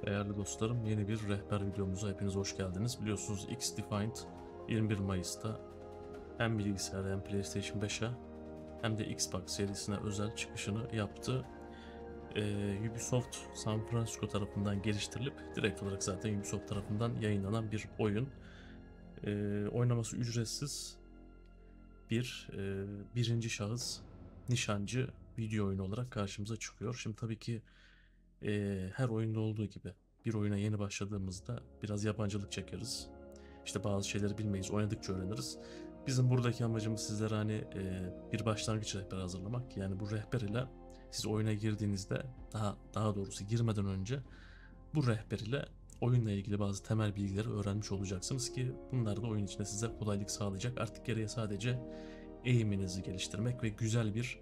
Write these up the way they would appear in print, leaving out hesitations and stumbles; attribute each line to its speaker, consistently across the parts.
Speaker 1: Değerli dostlarım, yeni bir rehber videomuza hepiniz hoş geldiniz. Biliyorsunuz XDefiant 21 Mayıs'ta hem bilgisayara hem PlayStation 5'e hem de Xbox serisine özel çıkışını yaptı. Ubisoft San Francisco tarafından geliştirilip direkt olarak zaten Ubisoft tarafından yayınlanan bir oyun. Oynaması ücretsiz bir birinci şahıs nişancı video oyunu olarak karşımıza çıkıyor. Şimdi tabii ki her oyunda olduğu gibi bir oyuna yeni başladığımızda biraz yabancılık çekeriz. İşte bazı şeyleri bilmeyiz, oynadıkça öğreniriz. Bizim buradaki amacımız sizlere hani bir başlangıç rehberi hazırlamak. Yani bu rehber ile siz oyuna girdiğinizde daha doğrusu girmeden önce bu rehber ile oyunla ilgili bazı temel bilgileri öğrenmiş olacaksınız ki bunlar da oyun içinde size kolaylık sağlayacak. Artık geriye sadece eğiminizi geliştirmek ve güzel bir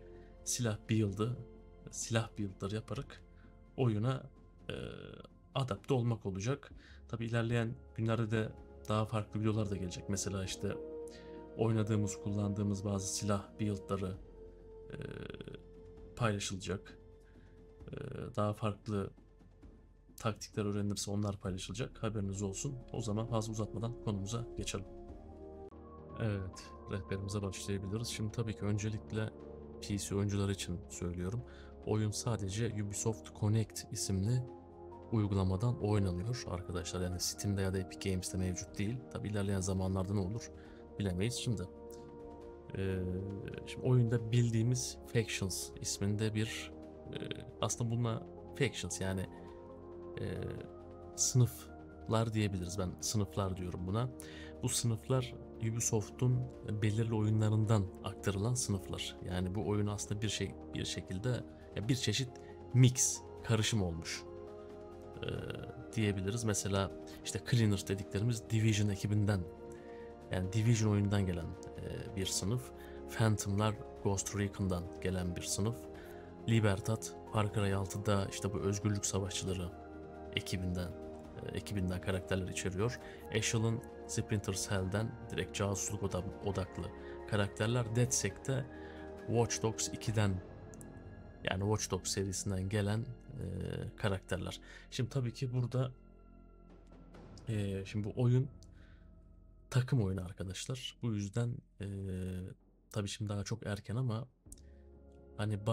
Speaker 1: silah build'ları yaparak oyuna e, adapte olmak olacak. Tabi ilerleyen günlerde de daha farklı videolar da gelecek. Mesela işte oynadığımız, kullandığımız bazı silah build'ları e, paylaşılacak. E, Daha farklı taktikler öğrenirse onlar paylaşılacak. Haberiniz olsun. O zaman fazla uzatmadan konumuza geçelim. Evet, rehberimize başlayabiliriz. Şimdi tabii ki öncelikle PC oyuncular için söylüyorum. Oyun sadece Ubisoft Connect isimli uygulamadan oynanıyor arkadaşlar. Yani Steam'de ya da Epic Games'te mevcut değil. Tabi ilerleyen zamanlarda ne olur bilemeyiz. Ee, Şimdi oyunda bildiğimiz Factions isminde aslında bununla Factions yani e, sınıflar diyebiliriz. Ben sınıflar diyorum buna. Bu sınıflar Ubisoft'un belirli oyunlarından aktarılan sınıflar. Yani bu oyun aslında bir şekilde bir çeşit mix, karışım olmuş e, diyebiliriz. Mesela işte Cleaners dediklerimiz Division ekibinden yani Division oyundan gelen bir sınıf. Phantom'lar Ghost Recon'dan gelen bir sınıf. Libertad Far Cry 6'da işte bu özgürlük savaşçıları ekibinden karakterler içeriyor. Echelon Splinter Cell'den direkt casusluk odaklı karakterler. DedSec'te Watch Dogs 2'den yani Watch Dogs serisinden gelen karakterler. Şimdi tabii ki burada şimdi bu oyun takım oyunu arkadaşlar. Bu yüzden tabii şimdi daha çok erken ama hani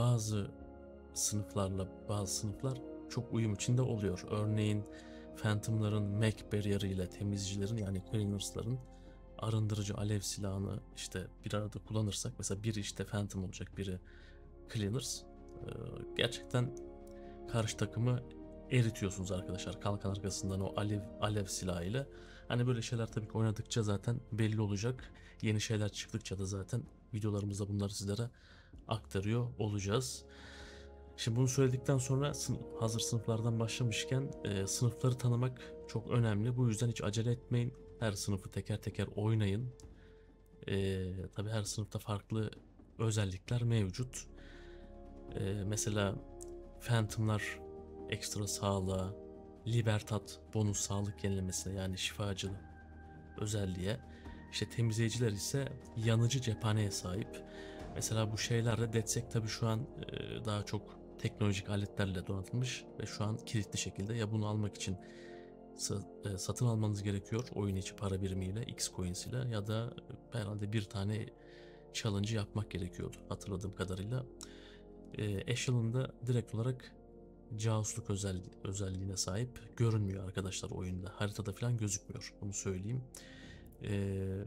Speaker 1: bazı sınıflar çok uyum içinde oluyor. Örneğin Phantom'ların Mac Barrier'ı ile temizcilerin yani Cleaners'ların arındırıcı alev silahını işte bir arada kullanırsak mesela biri işte Phantom olacak biri Cleaners gerçekten karşı takımı eritiyorsunuz arkadaşlar. Kalkan arkasından o alev silahıyla. Hani böyle şeyler tabii ki oynadıkça zaten belli olacak. Yeni şeyler çıktıkça da zaten videolarımızda bunları sizlere aktarıyor olacağız. Şimdi bunu söyledikten sonra hazır sınıflardan başlamışken sınıfları tanımak çok önemli. Bu yüzden hiç acele etmeyin. Her sınıfı teker teker oynayın. Tabii her sınıfta farklı özellikler mevcut. Mesela Phantom'lar ekstra sağlığa, Libertad bonus sağlık yenilemesine yani şifacılı özelliğe, işte temizleyiciler ise yanıcı cephaneye sahip. Mesela bu şeylerle DedSec tabii şu an daha çok teknolojik aletlerle donatılmış ve şu an kilitli şekilde ya bunu almak için satın almanız gerekiyor oyun içi para birimiyle X-Coins ile ya da herhalde bir tane challenge yapmak gerekiyordu hatırladığım kadarıyla. Echelon'da direkt olarak casusluk özelliğine sahip görünmüyor arkadaşlar oyunda. Haritada falan gözükmüyor. Bunu söyleyeyim. Ee,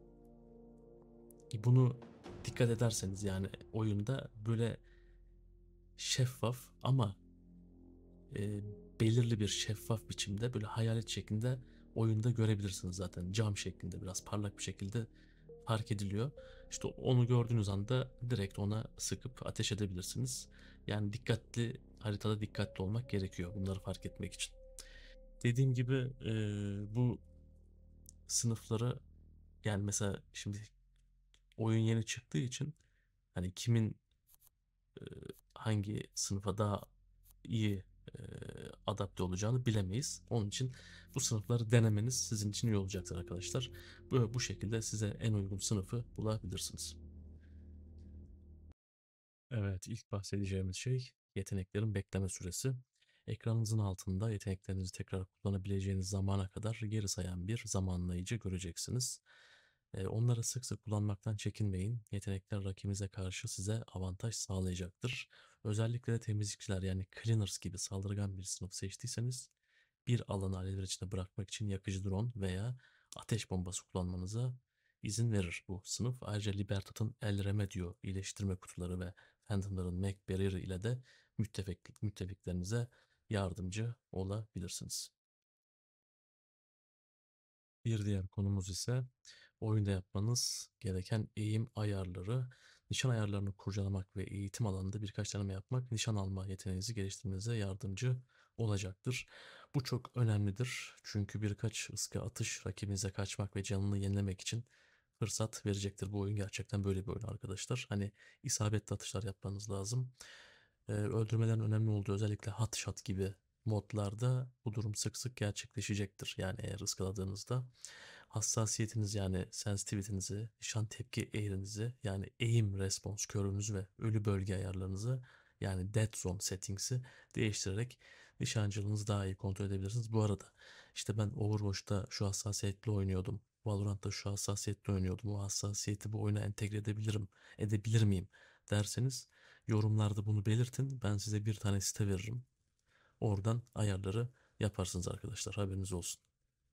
Speaker 1: Bunu dikkat ederseniz yani oyunda böyle şeffaf ama e, belirli bir şeffaf biçimde böyle hayalet şeklinde oyunda görebilirsiniz zaten. Cam şeklinde biraz parlak bir şekilde fark ediliyor. İşte onu gördüğünüz anda direkt ona sıkıp ateş edebilirsiniz. Yani haritada dikkatli olmak gerekiyor bunları fark etmek için. Dediğim gibi bu sınıfları yani mesela şimdi oyun yeni çıktığı için hani kimin e, hangi sınıfa daha iyi e, adapte olacağını bilemeyiz. Onun için bu sınıfları denemeniz sizin için iyi olacaktır arkadaşlar. Bu şekilde size en uygun sınıfı bulabilirsiniz. Evet, ilk bahsedeceğimiz şey yeteneklerin bekleme süresi. Ekranınızın altında yeteneklerinizi tekrar kullanabileceğiniz zamana kadar geri sayan bir zamanlayıcı göreceksiniz. Onları sık sık kullanmaktan çekinmeyin. Yetenekler rakibinize karşı size avantaj sağlayacaktır. Özellikle de temizlikçiler yani cleaners gibi saldırgan bir sınıf seçtiyseniz bir alanı alevler içinde bırakmak için yakıcı drone veya ateş bombası kullanmanıza izin verir bu sınıf. Ayrıca Libertat'ın El Remedio iyileştirme kutuları ve Phantom'ların Mac Barrier ile de müttefiklerinize yardımcı olabilirsiniz. Bir diğer konumuz ise oyunda yapmanız gereken eğim ayarları. Nişan ayarlarını kurcalamak ve eğitim alanında birkaç deneme yapmak nişan alma yeteneğinizi geliştirmenize yardımcı olacaktır. Bu çok önemlidir. Çünkü birkaç ıska atış rakibinize kaçmak ve canını yenilemek için fırsat verecektir. Bu oyun gerçekten böyle bir oyun arkadaşlar. Hani isabetli atışlar yapmanız lazım. Öldürmelerin önemli olduğu özellikle hot shot gibi modlarda bu durum sık sık gerçekleşecektir. Yani eğer ıskaladığınızda hassasiyetiniz yani sensitivity'nizi, nişan tepki eğrinizi yani aim response curve'ünüzü ve ölü bölge ayarlarınızı yani dead zone settings'i değiştirerek nişancılığınızı daha iyi kontrol edebilirsiniz. Bu arada işte ben Overwatch'ta şu hassasiyetle oynuyordum. Valorant'ta şu hassasiyetle oynuyordum. O hassasiyeti bu oyuna entegre edebilir miyim derseniz yorumlarda bunu belirtin. Ben size bir tane site veririm. Oradan ayarları yaparsınız arkadaşlar. Haberiniz olsun.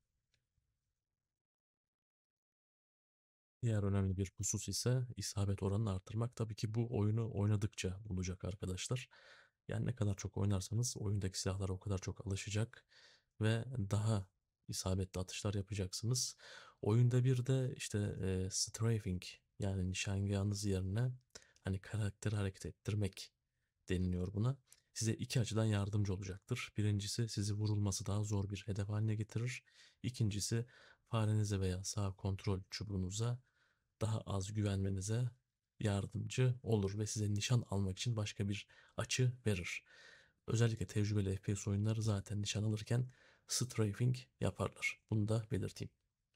Speaker 1: Diğer önemli bir husus ise isabet oranını arttırmak. Tabii ki bu oyunu oynadıkça olacak arkadaşlar. Yani ne kadar çok oynarsanız oyundaki silahlara o kadar çok alışacak ve daha isabetli atışlar yapacaksınız. Oyunda bir de işte strafing yani nişangahınız yerine hani karakteri hareket ettirmek deniliyor buna. Size iki açıdan yardımcı olacaktır. Birincisi sizi vurulması daha zor bir hedef haline getirir. İkincisi farenize veya sağ kontrol çubuğunuza daha az güvenmenize yardımcı olur ve size nişan almak için başka bir açı verir. Özellikle tecrübeli FPS oyunları zaten nişan alırken strafing yaparlar. Bunu da belirteyim.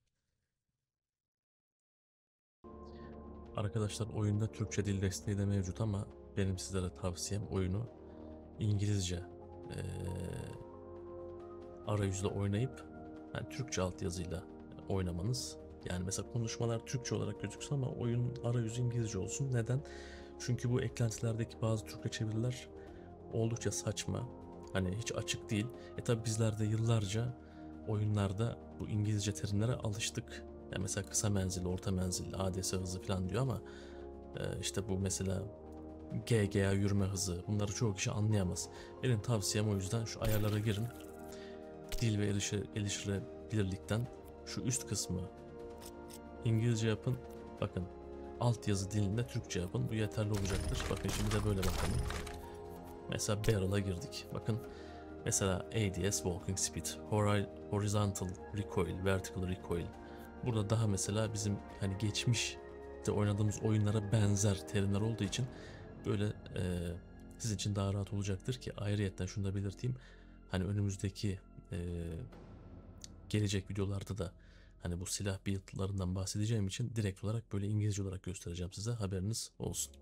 Speaker 1: Arkadaşlar oyunda Türkçe dil desteği de mevcut ama benim sizlere tavsiyem oyunu İngilizce eee arayüzle oynayıp yani Türkçe altyazıyla oynamanız. Yani mesela konuşmalar Türkçe olarak gözüksün ama oyun arayüzü İngilizce olsun. Neden? Çünkü bu eklentilerdeki bazı Türkçe çeviriler oldukça saçma. Hani hiç açık değil. Tabi bizler de yıllarca oyunlarda bu İngilizce terimlere alıştık. Yani mesela kısa menzil, orta menzil, ADS hızı falan diyor ama işte bu mesela GGA yürüme hızı bunları çoğu kişi anlayamaz. Benim tavsiyem o yüzden şu ayarlara girin. Dil ve erişilebilirlikten şu üst kısmı İngilizce yapın. Bakın altyazı dilinde Türkçe yapın. Bu yeterli olacaktır. Bakın şimdi de böyle bakalım. Mesela barrel'a girdik. Bakın mesela ADS Walking Speed, Horizontal Recoil, Vertical Recoil. Burada daha mesela bizim hani geçmişte oynadığımız oyunlara benzer terimler olduğu için böyle sizin için daha rahat olacaktır ki ayrıyetten şunu da belirteyim. Hani önümüzdeki e, gelecek videolarda da hani bu silah build'larından bahsedeceğim için direkt olarak böyle İngilizce olarak göstereceğim size. Haberiniz olsun.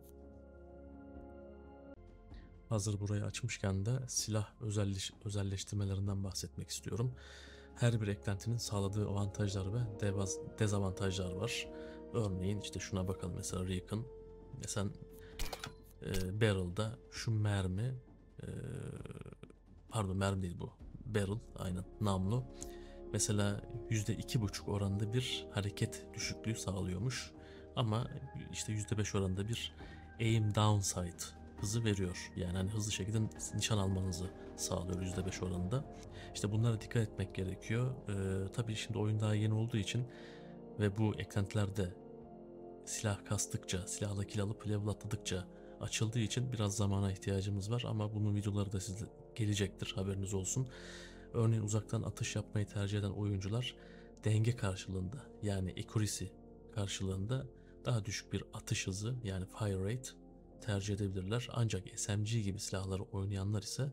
Speaker 1: Hazır burayı açmışken de silah özelleştirmelerinden bahsetmek istiyorum. Her bir eklentinin sağladığı avantajlar ve dezavantajlar var. Örneğin işte şuna bakalım mesela Recon. Mesela Barrel'da şu mermi e, pardon mermi değil bu. Barrel aynen namlu. Mesela %2,5 oranında bir hareket düşüklüğü sağlıyormuş. Ama işte %5 oranında bir aim downside hızı veriyor. Yani hani hızlı şekilde nişan almanızı sağlıyor %5 oranında. İşte bunlara dikkat etmek gerekiyor. Tabii şimdi oyun daha yeni olduğu için ve bu eklentilerde silah kastıkça, silahla kill alıp level atladıkça açıldığı için biraz zamana ihtiyacımız var ama bunun videoları da sizde gelecektir haberiniz olsun. Örneğin uzaktan atış yapmayı tercih eden oyuncular denge karşılığında yani accuracy karşılığında daha düşük bir atış hızı yani fire rate tercih edebilirler. Ancak SMG gibi silahları oynayanlar ise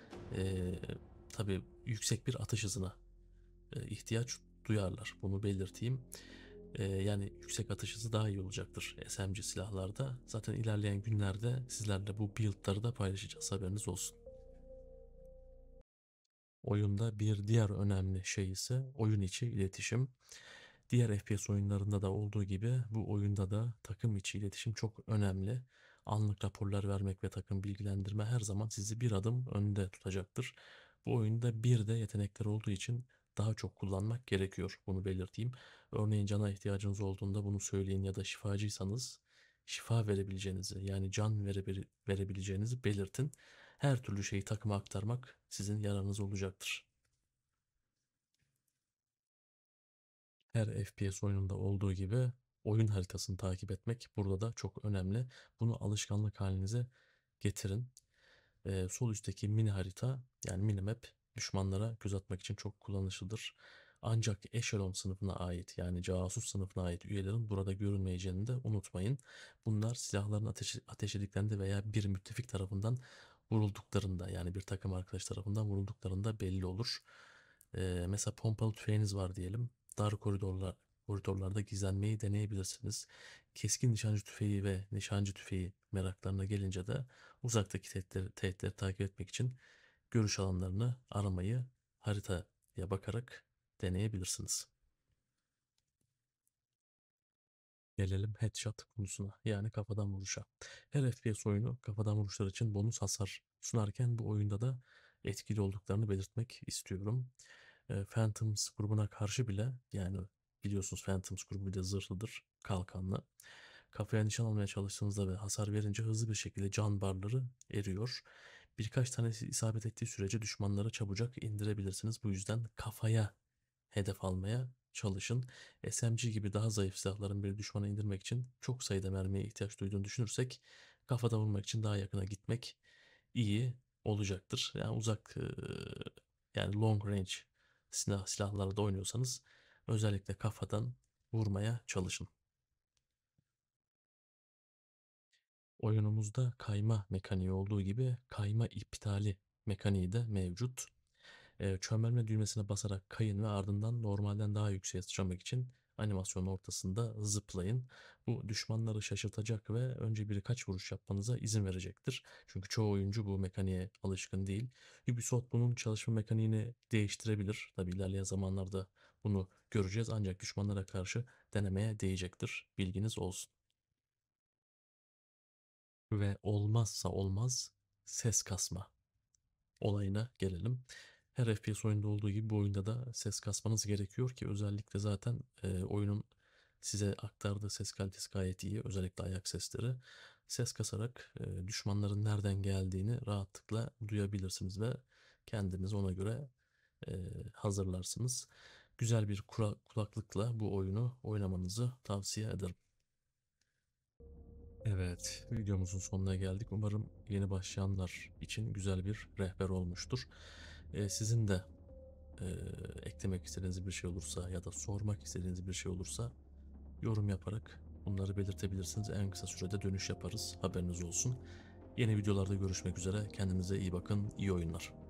Speaker 1: tabi yüksek bir atış hızına ihtiyaç duyarlar. Bunu belirteyim. Yani yüksek atış hızı daha iyi olacaktır SMG silahlarda. Zaten ilerleyen günlerde sizlerle bu build'ları da paylaşacağız haberiniz olsun. Oyunda bir diğer önemli şey ise oyun içi iletişim. Diğer FPS oyunlarında da olduğu gibi bu oyunda da takım içi iletişim çok önemli. Anlık raporlar vermek ve takım bilgilendirme her zaman sizi bir adım önde tutacaktır. Bu oyunda bir de yetenekler olduğu için daha çok kullanmak gerekiyor. Bunu belirteyim. Örneğin cana ihtiyacınız olduğunda bunu söyleyin ya da şifacıysanız şifa verebileceğinizi yani can verebileceğinizi belirtin. Her türlü şeyi takıma aktarmak sizin yararınız olacaktır. Her FPS oyununda olduğu gibi oyun haritasını takip etmek burada da çok önemli. Bunu alışkanlık halinize getirin. Sol üstteki mini harita yani minimap düşmanlara göz atmak için çok kullanışlıdır. Ancak Echelon sınıfına ait yani casus sınıfına ait üyelerin burada görünmeyeceğini de unutmayın. Bunlar silahların ateş edildiklerinde veya bir müttefik tarafından vurulduklarında yani bir takım arkadaş tarafından vurulduklarında belli olur. Mesela pompalı tüfeğiniz var diyelim. Dar koridorlarda gizlenmeyi deneyebilirsiniz. Keskin nişancı tüfeği ve nişancı tüfeği meraklarına gelince de uzaktaki tehditleri takip etmek için görüş alanlarını aramayı haritaya bakarak deneyebilirsiniz. Gelelim headshot konusuna yani kafadan vuruşa. Her FPS oyunu kafadan vuruşlar için bonus hasar sunarken bu oyunda da etkili olduklarını belirtmek istiyorum. Phantoms grubuna karşı bile yani biliyorsunuz Phantoms grubu bir de zırhlıdır, kalkanlı. Kafaya nişan almaya çalıştığınızda ve hasar verince hızlı bir şekilde can barları eriyor. Birkaç tanesi isabet ettiği sürece düşmanları çabucak indirebilirsiniz. Bu yüzden kafaya hedef almaya çalışın. SMG gibi daha zayıf silahların bir düşmanı indirmek için çok sayıda mermiye ihtiyaç duyduğunu düşünürsek kafada vurmak için daha yakına gitmek iyi olacaktır. Yani yani long range silahlarla da oynuyorsanız özellikle kafadan vurmaya çalışın. Oyunumuzda kayma mekaniği olduğu gibi kayma iptali mekaniği de mevcut. Çömelme düğmesine basarak kayın ve ardından normalden daha yükseğe sıçramak için animasyonun ortasında zıplayın. Bu düşmanları şaşırtacak ve önce birkaç vuruş yapmanıza izin verecektir. Çünkü çoğu oyuncu bu mekaniğe alışkın değil. Ubisoft bunun çalışma mekaniğini değiştirebilir. Tabi ilerleyen zamanlarda bunu göreceğiz ancak düşmanlara karşı denemeye değecektir. Bilginiz olsun. Ve olmazsa olmaz ses kasma olayına gelelim. Her FPS oyunda olduğu gibi bu oyunda da ses kasmanız gerekiyor ki özellikle zaten oyunun size aktardığı ses kalitesi gayet iyi. Özellikle ayak sesleri. Ses kasarak düşmanların nereden geldiğini rahatlıkla duyabilirsiniz ve kendinizi ona göre e, hazırlarsınız. Güzel bir kulaklıkla bu oyunu oynamanızı tavsiye ederim. Evet, videomuzun sonuna geldik. Umarım yeni başlayanlar için güzel bir rehber olmuştur. Sizin de e, eklemek istediğiniz bir şey olursa ya da sormak istediğiniz bir şey olursa yorum yaparak bunları belirtebilirsiniz. En kısa sürede dönüş yaparız. Haberiniz olsun. Yeni videolarda görüşmek üzere. Kendinize iyi bakın. İyi oyunlar.